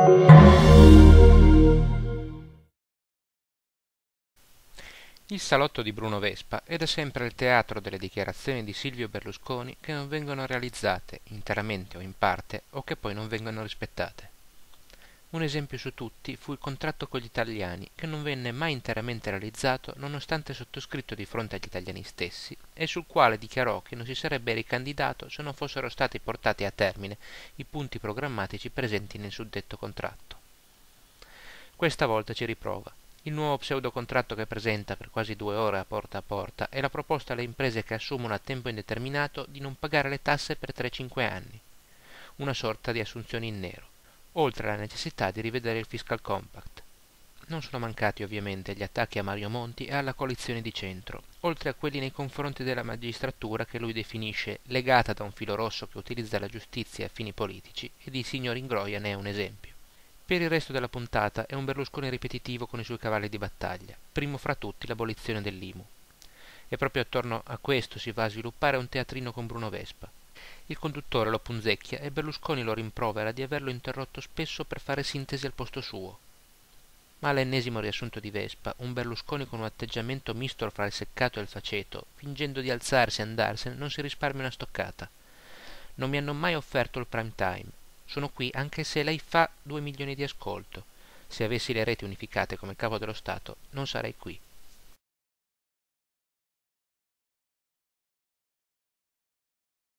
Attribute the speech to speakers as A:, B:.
A: Il salotto di Bruno Vespa è da sempre il teatro delle dichiarazioni di Silvio Berlusconi che non vengono realizzate, interamente o in parte, o che poi non vengono rispettate. Un esempio su tutti fu il contratto con gli italiani, che non venne mai interamente realizzato nonostante sottoscritto di fronte agli italiani stessi, e sul quale dichiarò che non si sarebbe ricandidato se non fossero stati portati a termine i punti programmatici presenti nel suddetto contratto. Questa volta ci riprova. Il nuovo pseudocontratto che presenta per quasi 2 ore a porta è la proposta alle imprese che assumono a tempo indeterminato di non pagare le tasse per 3-5 anni, una sorta di assunzione in nero, oltre alla necessità di rivedere il fiscal compact. Non sono mancati ovviamente gli attacchi a Mario Monti e alla coalizione di centro, oltre a quelli nei confronti della magistratura che lui definisce legata da un filo rosso che utilizza la giustizia a fini politici, ed il signor Ingroia ne è un esempio. Per il resto della puntata è un Berlusconi ripetitivo con i suoi cavalli di battaglia, primo fra tutti l'abolizione dell'IMU. E proprio attorno a questo si va a sviluppare un teatrino con Bruno Vespa. Il conduttore lo punzecchia e Berlusconi lo rimprovera di averlo interrotto spesso per fare sintesi al posto suo. Ma all'ennesimo riassunto di Vespa, un Berlusconi con un atteggiamento misto fra il seccato e il faceto, fingendo di alzarsi e andarsene, non si risparmia una stoccata. Non mi hanno mai offerto il prime time. Sono qui anche se lei fa 2 milioni di ascolto. Se avessi le reti unificate come capo dello Stato, non sarei qui.